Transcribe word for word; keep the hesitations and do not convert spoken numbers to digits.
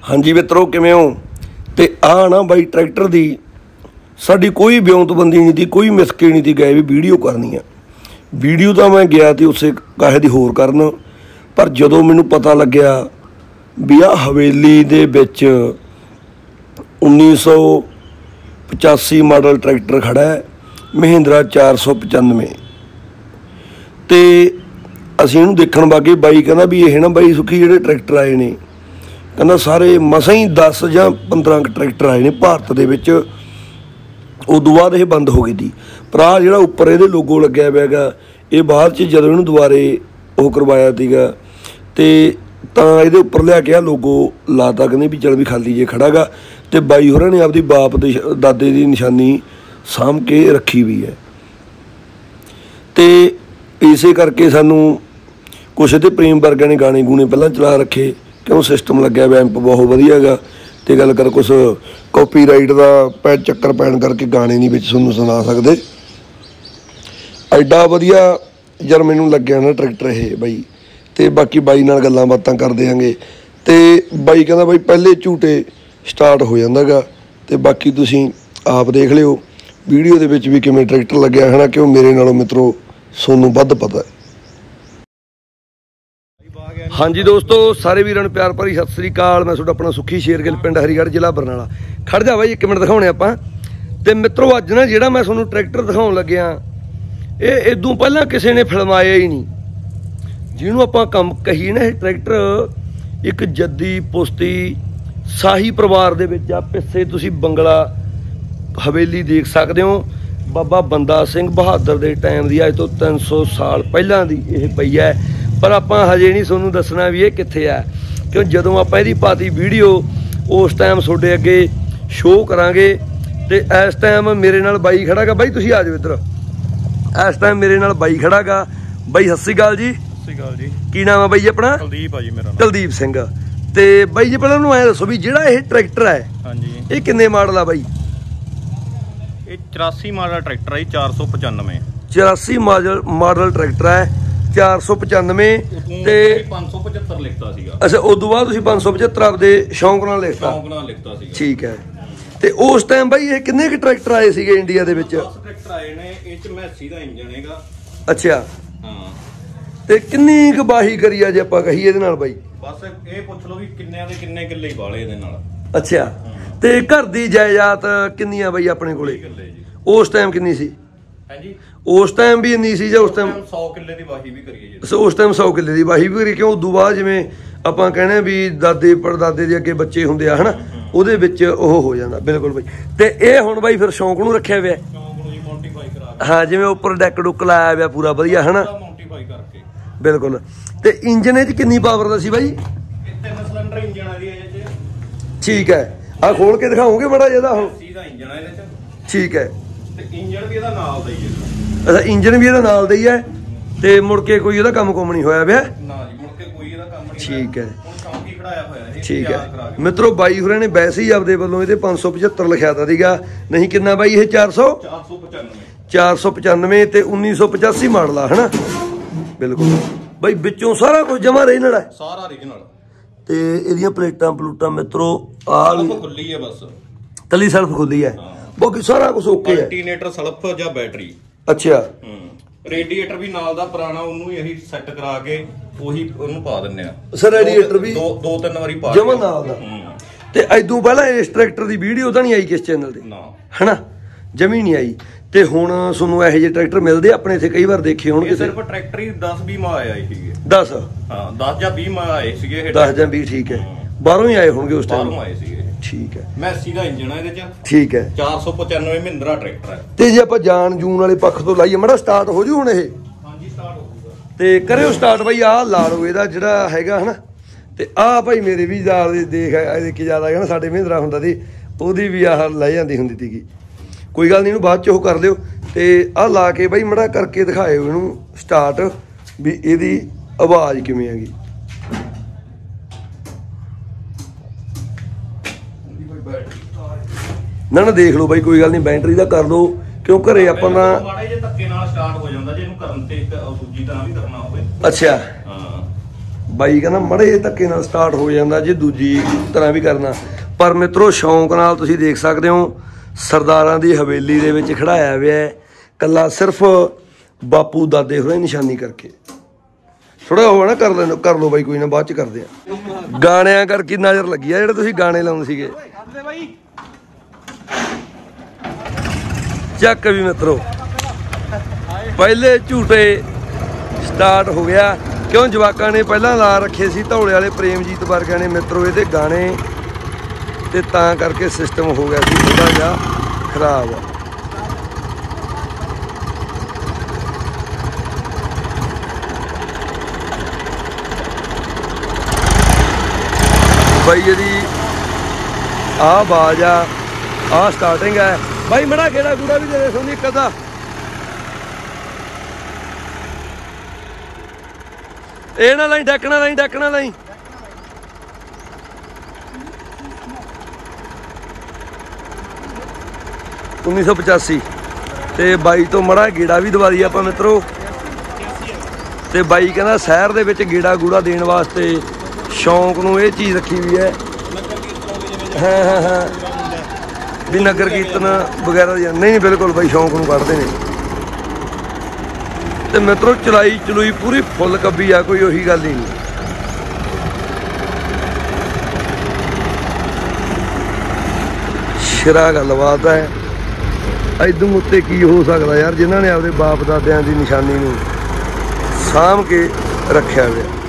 हाँ जी मित्रों किवें हो। ते आ ना बाई ट्रैक्टर दी साडी कोई ब्योंतबंदी नहीं थी, कोई मिसके नहीं थी गए भी वीडियो करनी है। वीडियो तो मैं गया थी उसे काहे दी होर करन, पर जदों मैनूं पता लग्या भी आ हवेली दे विच उन्नीस सौ पचासी मॉडल ट्रैक्टर खड़ा है महिंद्रा चार सौ पचानवे। तो असीं इहनूं देखण वागे, बाई कहंदा भी ये ना बाई सुखी जिहड़े ट्रैक्टर आए ने, कहंदा सारे मसां ही दस जां पंद्रह ट्रैक्टर आए ने भारत दे विच। उदों बाद ये बंद हो गई थी, पर आ जिहड़ा उपर इहदे लोगो लग्या पिया गा, ये बाद च जदों इहनूं दुबारे वो करवाया सीगा ते तां इहदे उपर लिया के लोगो लाता, कहंदे भी चल भी खाली जे खड़ा गा। ते बाई होरां ने आपदी बाप दे दादे दी निशानी साम के रखी हुई है। ते इसे करके सानू कुछ इहदे प्रेम वर्गिਆਂ ने गाने गूने पहलां चला रखे, क्यों सिस्टम लग्या हुआ एंप बहुत वधिया गा। ते गल कर कुछ कॉपीराइट का पै चक्कर पैण करके गाने नहीं विच तुहानूं सुना सकदे। एडा वधिया यार मैनूं लग्या ना ट्रैक्टर ये बाई। ते बाकी बाई नाल गल्लां बातां कर देंगे। ते बाई कहंदा बाई पहले झूटे स्टार्ट हो जांदा गा, ते बाकी तुसीं आप देख लिओ वीडियो दे विच भी किवें ट्रैक्टर लग्या है ना, क्यों मेरे नालों मित्रों सोनू वध पता है। हाँ जी दोस्तों, सारे वीरां नूं प्यार भरी सत श्री अकाल। मैं तुहाडा अपना सुखी शेरगिल पिंड हरीगढ़ जिला बरनाला। खड़ जा बाई एक मिनट दिखाने आपां। ते मित्रों अज ना जिहड़ा मैं तुहानूं ट्रैक्टर दिखाउण लग्या ये इदों पहलां किसी ने फिल्माया ही नहीं। जिहनूं आपां कम कहीए ना, ये ट्रैक्टर एक जद्दी पुश्ती शाही परिवार दे विच आ। पिछे तुसीं बंगला हवेली देख सकदे हो, बाबा बंदा सिंह बहादुर दे टाइम दी, अज तो तीन सौ साल पहलां दी ये पई है। पर आपां हजे नहीं सोनू दसना भी ये कित्थे है, क्यों जदों आपां इहदी पाती वीडियो उस टाइम तुहाडे अगे शो करांगे। ते इस टाइम मेरे नाल बाई खड़ा गा। बाई तुसीं आ जाओ इधर। इस टाइम मेरे नाल बाई खड़ा गा। बाई सत श्री अकाल जी। सत श्री अकाल जी। की नाम है बाई अपना? कुलदीप आ जी मेरा नाम। कुलदीप सिंह। ते बाई जी पहलां नूं ऐ दसो भी जिहड़ा ये ट्रैक्टर है हाँ जी ये किन्ने मॉडल आ बाई? ये चौरासी मॉडल ट्रैक्टर है चार सौ पचानवे। चौरासी मॉडल मॉडल ट्रैक्टर है चार सौ पचानवे। ते पाँच सौ पचहत्तर लिखता सीगा। अच्छा उदों बाद तुसीं पाँच सौ पचहत्तर आपदे शौक नाल लिखता? शौक नाल लिखता सीगा। ठीक है। ते उस टाइम बाई ये किन्ने क ट्रैक्टर आए सीगे इंडिया दे विच? दस ट्रैक्टर आए ने। इह च मैसी दा इंजन हैगा। अच्छा हां। ते किन्नी क बाही करी आ जे आपां कहीए इहदे नाल बाई? बस ਇਹ ਪੁੱਛ ਲਓ ਵੀ ਕਿੰਨਿਆਂ ਦੇ ਕਿੰਨੇ ਕਿੱਲੇ ਵਾਲੇ ਇਹਦੇ ਨਾਲ। ਅੱਛਾ ਤੇ ਘਰ ਦੀ ਜਾਇਦਾਦ ਕਿੰਨੀਆਂ ਬਈ ਆਪਣੇ ਕੋਲੇ? ਕਿੱਲੇ ਜੀ। ਉਸ ਟਾਈਮ ਕਿੰਨੀ ਸੀ? ਹਾਂਜੀ ਉਸ ਟਾਈਮ ਵੀ ਇੰਨੀ ਸੀ ਜਾਂ ਉਸ ਟਾਈਮ ਸੌ ਕਿੱਲੇ ਦੀ ਵਾਹੀ ਵੀ ਕਰੀਏ ਜੀ? ਉਸ ਟਾਈਮ ਸੌ ਕਿੱਲੇ ਦੀ ਵਾਹੀ ਵੀ ਕਰੀ, ਕਿਉਂ ਉਦੋਂ ਬਾਅਦ ਜਿਵੇਂ ਆਪਾਂ ਕਹਿੰਦੇ ਵੀ ਦਾਦੇ ਪੜਦਾਦੇ ਦੇ ਅੱਗੇ ਬੱਚੇ ਹੁੰਦੇ ਆ ਹਨਾ, ਉਹਦੇ ਵਿੱਚ ਉਹ ਹੋ ਜਾਂਦਾ। ਬਿਲਕੁਲ ਬਈ। ਤੇ ਇਹ ਹੁਣ ਬਾਈ ਫਿਰ ਸ਼ੌਂਕ ਨੂੰ ਰੱਖਿਆ ਹੋਇਆ? ਸ਼ੌਂਕ ਨੂੰ ਜੀ ਮੋਡੀਫਾਈ ਕਰਾ ਕੇ। ਹਾਂ ਜਿਵੇਂ ਉੱਪਰ ਡੈਕ ਡੁੱਕ ਲਾਇਆ ਹੋਇਆ ਪੂਰਾ ਵਧੀਆ ਹਨਾ, ਮੋਡੀਫਾਈ ਕਰਕੇ। ਬਿਲਕੁਲ। ਤੇ ਇੰਜਨ ਇਹ 'ਚ ਕਿੰਨੀ ਪਾਵਰ ਦਾ ਸੀ ਬਾਈ? ਤਿੰਨ ਸਿਲੰਡਰ ਇੰਜਨ ਆ ਜੀ ਇਹਦੇ 'ਚ। ਠੀਕ ਹੈ। ਆ ਖੋਲ ਕੇ ਦਿਖਾਓਗੇ ਬੜਾ ਜਿਆਦਾ ਉਹ? ਸੀਧਾ ਇੰਜਨ ਆ ਇਹਦੇ 'ਚ। ਠੀਕ ਹੈ। ਤੇ ਇੰਜਨ ਵੀ ਇਹਦਾ ਨਾਲ ਦਾ ਹੀ ਹੈ। ਅੱਛਾ ਇੰਜਨ ਵੀ ਇਹਦਾ ਨਾਲ ਦਾ ਹੀ ਹੈ। ਤੇ ਮੁੜ ਕੇ ਕੋਈ ਉਹਦਾ ਕੰਮ ਕੁਮ ਨਹੀਂ ਹੋਇਆ ਪਿਆ? ਨਾ ਜੀ ਮੁੜ ਕੇ ਕੋਈ ਇਹਦਾ ਕੰਮ ਨਹੀਂ। ਠੀਕ ਹੈ। ਹੁਣ ਸ਼ੌਂਕ ਹੀ ਖੜਾਇਆ ਹੋਇਆ ਇਹ। ਠੀਕ ਹੈ ਮਿੱਤਰੋ, ਬਾਈ ਹੋਰਾਂ ਨੇ ਵੈਸੇ ਹੀ ਆਪਦੇ ਵੱਲੋਂ ਇਹਦੇ ਪੰਜ ਸੌ ਪਚਹੱਤਰ ਲਿਖਿਆ ਤਾ ਸੀਗਾ, ਨਹੀਂ ਕਿੰਨਾ ਬਾਈ ਇਹ? ਚਾਰ ਸੌ ਚਾਰ ਸੌ ਪਚਾਨਵੇਂ ਤੇ ਉੱਨੀ ਸੌ ਪਚਾਸੀ ਮਾਡਲ ਆ ਹਨਾ। ਬਿਲਕੁਲ ਬਾਈ ਵਿੱਚੋਂ ਸਾਰਾ ਕੁਝ ਜਮਾ ਰੀਜਨਲ ਹੈ? ਸਾਰਾ ਰੀਜਨਲ। ਤੇ ਇਹਦੀਆਂ ਪਲੇਟਾਂ ਪਲੂਟਾਂ ਮਿੱਤਰੋ ਆ ਖੁੱਲੀ ਹੈ, ਬਸ ਕੱਲੀ ਸਲਫ ਖੁੱਲੀ ਹੈ, ਬਾਕੀ ਸਾਰਾ ਕੁਝ ਓਕੇ ਹੈ। ਅਲਟਰਨੇਟਰ ਸਲਫ ਜਾਂ ਬੈਟਰੀ। ਅੱਛਾ। ਹੂੰ ਰੇਡੀਏਟਰ ਵੀ ਨਾਲ ਦਾ ਪੁਰਾਣਾ, ਉਹਨੂੰ ਹੀ ਅਸੀਂ ਸੈੱਟ ਕਰਾ ਕੇ ਉਹੀ ਉਹਨੂੰ ਪਾ ਦਿੰਨੇ ਆ। ਸਰ ਰੇਡੀਏਟਰ ਵੀ ਦੋ ਦੋ ਤਿੰਨ ਵਾਰੀ ਪਾ ਜਮਾ ਨਾਲ ਦਾ। ਤੇ ਐਦੋਂ ਪਹਿਲਾਂ ਇਸ ਟਰੈਕਟਰ ਦੀ ਵੀਡੀਓ ਤਾਂ ਨਹੀਂ ਆਈ ਕਿਸ ਚੈਨਲ ਤੇ? ਨਾ ਹਨਾ, ਜਮੀ ਨਹੀਂ ਆਈ। ਤੇ ਹੁਣ ਤੁਹਾਨੂੰ ਇਹੋ ਜਿਹੇ ਟਰੈਕਟਰ ਮਿਲਦੇ ਆਪਣੇ ਇੱਥੇ? ਕਈ ਵਾਰ ਦੇਖੇ ਹੋਣਗੇ। ਸਿਰਫ ਟਰੈਕਟਰ ਹੀ ਦਸ ਵੀਹ ਮਾ ਆਏ ਸੀਗੇ। ਦਸ? ਹਾਂ ਦਸ ਜਾਂ ਵੀਹ ਮਾ ਆਏ ਸੀਗੇ। ਦਸ ਜਾਂ ਵੀਹ। ਠੀਕ ਹੈ। ਬਾਹਰੋਂ ਹੀ ਆਏ ਹੋਣਗੇ ਉਸ ਟਾਈਮ? ਬਾਹਰੋਂ ਆਏ ਸੀਗੇ। ਠੀਕ ਹੈ। ਮੈਸੀ ਦਾ ਇੰਜਨ ਆ ਇਹਦੇ 'ਚ। ਠੀਕ ਹੈ। ਚਾਰ ਸੌ ਪਚਾਨਵੇਂ ਮਹਿੰਦਰਾ ਟਰੈਕਟਰ ਹੈ। ਤੇ ਜੇ ਆਪਾਂ ਜਾਨ ਜੂਨ ਵਾਲੇ ਪੱਖ ਤੋਂ ਲਾਈਏ ਮੜਾ ਸਟਾਰਟ ਹੋ ਜੂ ਹੁਣ ਇਹ? ਹਾਂਜੀ ਸਟਾਰਟ ਹੋ ਜੂਗਾ। ਤੇ ਕਰਿਓ ਸਟਾਰਟ ਬਾਈ। ਆਹ ਲਾ ਲਓ ਇਹਦਾ ਜਿਹੜਾ ਹੈਗਾ ਹਨਾ। ਤੇ ਆਹ ਭਾਈ ਮੇਰੇ ਵੀ ਯਾਰ ਦੇ ਦੇਖ ਇਹਦੇ ਕੀ ਜ਼ਿਆਦਾ ਹੈਗਾ ਨਾ, ਸਾਡੇ ਮਹਿੰਦਰਾ ਹੁੰਦਾ ਸੀ ਉਹਦੀ ਵੀ ਆਹ ਲੈ ਜਾਂਦੀ ਹੁੰਦੀ ਸੀਗੀ। ਕੋਈ ਗੱਲ ਨਹੀਂ, ਇਹਨੂੰ ਬਾਅਦ 'ਚ ਉਹ ਕਰ ਲਿਓ। ਤੇ ਆਹ ਲਾ ਕੇ ਬਾਈ ਮੜਾ ਕਰਕੇ ਦਿਖਾਇਓ ਇਹਨੂੰ ਸਟਾਰਟ ਵੀ ਇਹਦੀ ਆਵਾਜ਼ ਕਿਵੇਂ ਹੈਗੀ। ਨਾ ਨਾ ਦੇਖ ਲਓ ਬਾਈ, ਕੋਈ ਗੱਲ ਨਹੀਂ, ਬੈਟਰੀ ਦਾ ਕਰ ਲਓ, ਕਿਉਂ ਘਰੇ ਆਪਾਂ ਨਾ ਮਾੜਾ ਜਿਹਾ ਧੱਕੇ ਨਾਲ ਸਟਾਰਟ ਹੋ ਜਾਂਦਾ ਜੇ ਇਹਨੂੰ ਕਰਨ ਤੇ ਦੂਜੀ ਤਰ੍ਹਾਂ ਵੀ ਕਰਨਾ ਹੋਵੇ। ਅੱਛਾ ਹਾਂ ਬਾਈ ਕਹਿੰਦਾ ਮੜੇ ਧੱਕੇ ਨਾਲ ਸਟਾਰਟ ਹੋ ਜਾਂਦਾ ਜੇ ਦੂਜੀ ਤਰ੍ਹਾਂ ਵੀ ਕਰਨਾ। ਪਰ ਮਿੱਤਰੋ ਸ਼ੌਂਕ ਨਾਲ ਤੁਸੀਂ ਦੇਖ ਸਕਦੇ ਹੋ ਸਰਦਾਰਾਂ ਦੀ ਹਵੇਲੀ ਦੇ ਵਿੱਚ ਖੜਾਇਆ ਹੋਇਆ ਹੈ, ਕੱਲਾ ਸਿਰਫ ਬਾਪੂ ਦਾਦੇ ਹੋਰਾਂ ਨਿਸ਼ਾਨੀ ਕਰਕੇ। ਥੋੜਾ ਹੋ ਨਾ ਕਰ ਲੈਣੋ, ਕਰ ਲਓ ਬਾਈ, ਕੋਈ ਨਾ ਬਾਅਦ ਚ ਕਰਦੇ ਆ। ਗਾਣਿਆਂ ਕਰਕੇ ਨਜ਼ਰ ਲੱਗੀ ਆ ਜਿਹੜੇ ਤੁਸੀਂ ਗਾਣੇ ਲਾਉਂਦੇ ਸੀਗੇ। ਚੱਕ ਵੀ ਮਿੱਤਰੋ ਪਹਿਲੇ ਝੂਟੇ ਸਟਾਰਟ ਹੋ ਗਿਆ, ਕਿਉਂ ਜਵਾਕਾਂ ਨੇ ਪਹਿਲਾਂ ਲਾ ਰੱਖੇ ਸੀ ਧੌਲੇ ਵਾਲੇ ਪ੍ਰੇਮਜੀਤ ਵਰਗਿਆਂ ਨੇ ਮਿੱਤਰੋ ਇਹਦੇ ਗਾਣੇ, ਤੇ ਤਾਂ ਕਰਕੇ ਸਿਸਟਮ ਹੋ ਗਿਆ ਸੀ ਥੋੜਾ ਜਿਹਾ ਖਰਾਬ। ਬਾਈ ਇਹਦੀ ਆਹ ਆਵਾਜ਼ ਆ, ਆਹ ਸਟਾਰਟਿੰਗ ਹੈ ਬਾਈ। ਮੜਾ ਕਿਹੜਾ ਗੂੜਾ ਵੀ ਦੇ ਦੇ ਸੋਨੀ ਇੱਕ ਅੱਧਾ। ਇਹ ਨਾ ਲਈ ਡੱਕਣਾ ਲਈ ਡੱਕਣਾ ਲਈ। ਉੱਨੀ ਸੌ ਪਚਾਸੀ ਤੇ ਬਾਈ ਤੋਂ ਮੜਾ ਗੇੜਾ ਵੀ ਦਵਾ ਦਈਏ ਆਪਾਂ ਮਿੱਤਰੋ। ਤੇ ਬਾਈ ਕਹਿੰਦਾ ਸ਼ਹਿਰ ਦੇ ਵਿੱਚ ਗੇੜਾ ਗੂੜਾ ਦੇਣ ਵਾਸਤੇ ਸ਼ੌਂਕ ਨੂੰ ਇਹ ਚੀਜ਼ ਰੱਖੀ ਵੀ ਹੈ। ਹਾਂ ਹਾਂ ਹਾਂ ਵੀ ਨਗਰ ਕੀਰਤਨ ਵਗੈਰਾ ਦੀ ਨਹੀਂ ਬਿਲਕੁਲ ਬਾਈ ਸ਼ੌਂਕ ਨੂੰ ਕੱਢਦੇ ਨੇ। ਤੇ ਮਿੱਤਰੋ ਚਲਾਈ ਚਲੂਈ ਪੂਰੀ ਫੁੱਲ ਕੱਬੀ ਆ, ਕੋਈ ਉਹੀ ਗੱਲ ਹੀ ਨਹੀਂ। ਸ਼ਰਾ ਗੱਲਬਾਤ ਹੈ। ਇਦੋਂ ਉੱਤੇ ਕੀ ਹੋ ਸਕਦਾ ਯਾਰ, ਜਿਨ੍ਹਾਂ ਨੇ ਆਪਦੇ ਬਾਪ ਦਾਦਿਆਂ ਦੀ ਨਿਸ਼ਾਨੀ ਨੂੰ ਸਾਂਭ ਕੇ ਰੱਖਿਆ ਹੋਇਆ।